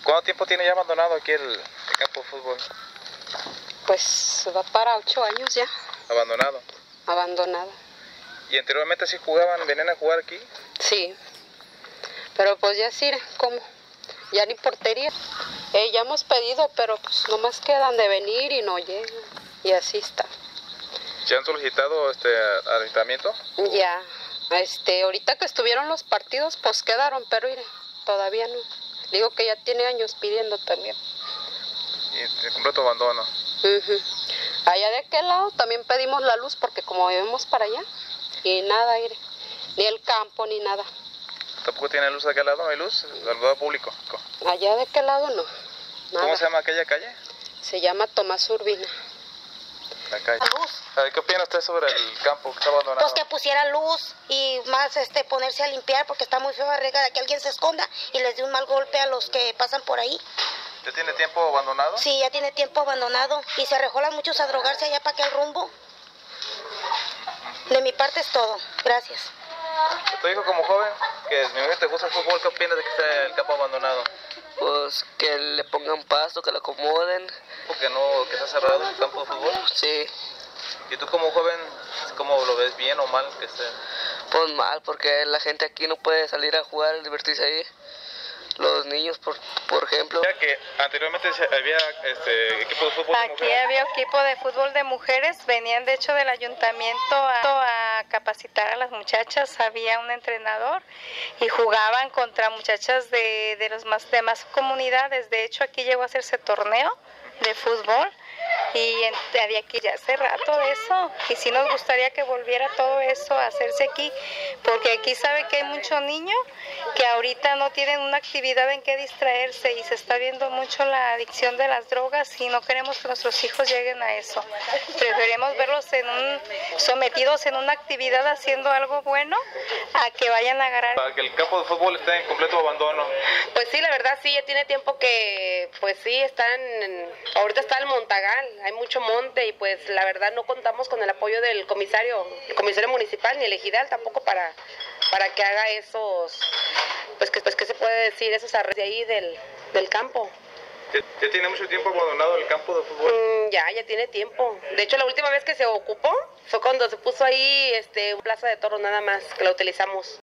¿Cuánto tiempo tiene ya abandonado aquí el campo de fútbol? Pues va para 8 años ya. ¿Abandonado? Abandonado. ¿Y anteriormente sí jugaban, venían a jugar aquí? Sí, pero pues ya sí, ¿cómo? Ya ni portería. Ya hemos pedido, pero pues nomás quedan de venir y no llegan. Y así está. ¿Ya han solicitado al ayuntamiento? Ya, ahorita que estuvieron los partidos, pues quedaron, pero mire, todavía no. Digo que ya tiene años pidiendo también. Y de completo abandono. Allá de aquel lado también pedimos la luz porque como vivimos para allá, y nada, mire, ni el campo ni nada. ¿Tampoco tiene luz de aquel lado? ¿No hay luz? ¿Alumbrado público? Allá de aquel lado no. Nada. ¿Cómo se llama aquella calle? Se llama Tomás Urbina. La calle. Luz. A ver, ¿qué opina usted sobre el campo que está abandonado? Pues que pusiera luz y más ponerse a limpiar porque está muy feo arriba de que alguien se esconda y les dé un mal golpe a los que pasan por ahí. ¿Ya tiene tiempo abandonado? Sí, ya tiene tiempo abandonado y se arrejolan muchos a drogarse allá para aquel rumbo. De mi parte es todo. Gracias. Tu hijo como joven, que mi mujer te gusta el fútbol, ¿qué opinas de que esté el campo abandonado? Pues que le pongan pasto, que lo acomoden. Porque no, que está cerrado el campo de fútbol. Sí, ¿Y tú como joven, cómo lo ves, bien o mal que esté? pues mal, porque la gente aquí no puede salir a jugar, divertirse ahí. Los niños, por ejemplo. Ya que anteriormente había equipo de fútbol de Aquí mujeres. había equipo de fútbol de mujeres, venían de hecho del ayuntamiento a capacitar a las muchachas, había un entrenador y jugaban contra muchachas de más comunidades. De hecho aquí llegó a hacerse torneo de fútbol y había aquí ya hace rato eso, y sí nos gustaría que volviera todo eso a hacerse aquí, porque aquí sabe que hay muchos niños que ahorita no tienen una actividad en que distraerse y se está viendo mucho la adicción de las drogas y no queremos que nuestros hijos lleguen a eso. Preferimos verlos sometidos en una actividad haciendo algo bueno a que vayan a agarrar. Para que el campo de fútbol esté en completo abandono. Pues sí, la verdad sí, ya tiene tiempo que, pues sí, ahorita está el Montagal, hay mucho monte y pues la verdad no contamos con el apoyo del comisario municipal ni el ejidal tampoco para que haga esos, pues ¿qué se puede decir? Esos arreglos de ahí del campo. ¿Ya tiene mucho tiempo abandonado el campo de fútbol? Ya tiene tiempo. De hecho, la última vez que se ocupó fue cuando se puso ahí plaza de toros nada más, que la utilizamos.